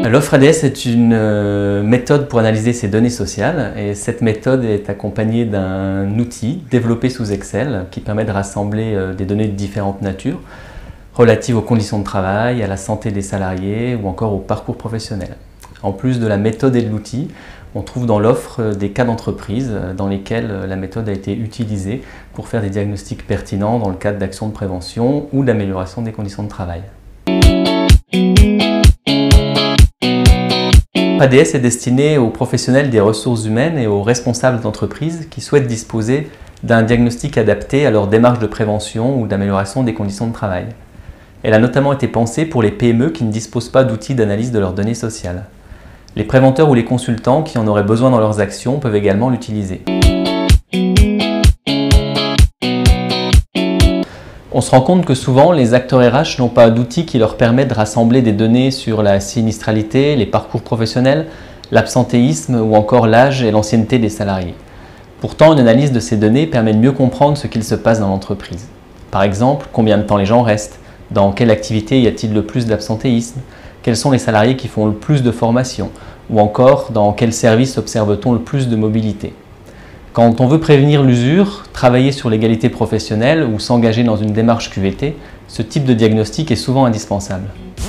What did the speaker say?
L'offre ADS est une méthode pour analyser ces données sociales et cette méthode est accompagnée d'un outil développé sous Excel qui permet de rassembler des données de différentes natures relatives aux conditions de travail, à la santé des salariés ou encore au parcours professionnel. En plus de la méthode et de l'outil, on trouve dans l'offre des cas d'entreprise dans lesquels la méthode a été utilisée pour faire des diagnostics pertinents dans le cadre d'actions de prévention ou d'amélioration des conditions de travail. ADS est destiné aux professionnels des ressources humaines et aux responsables d'entreprise qui souhaitent disposer d'un diagnostic adapté à leur démarche de prévention ou d'amélioration des conditions de travail. Elle a notamment été pensée pour les PME qui ne disposent pas d'outils d'analyse de leurs données sociales. Les préventeurs ou les consultants qui en auraient besoin dans leurs actions peuvent également l'utiliser. On se rend compte que souvent, les acteurs RH n'ont pas d'outils qui leur permettent de rassembler des données sur la sinistralité, les parcours professionnels, l'absentéisme ou encore l'âge et l'ancienneté des salariés. Pourtant, une analyse de ces données permet de mieux comprendre ce qu'il se passe dans l'entreprise. Par exemple, combien de temps les gens restent, dans quelle activité y a-t-il le plus d'absentéisme, quels sont les salariés qui font le plus de formation, ou encore dans quel service observe-t-on le plus de mobilité. Quand on veut prévenir l'usure, travailler sur l'égalité professionnelle ou s'engager dans une démarche QVT, ce type de diagnostic est souvent indispensable.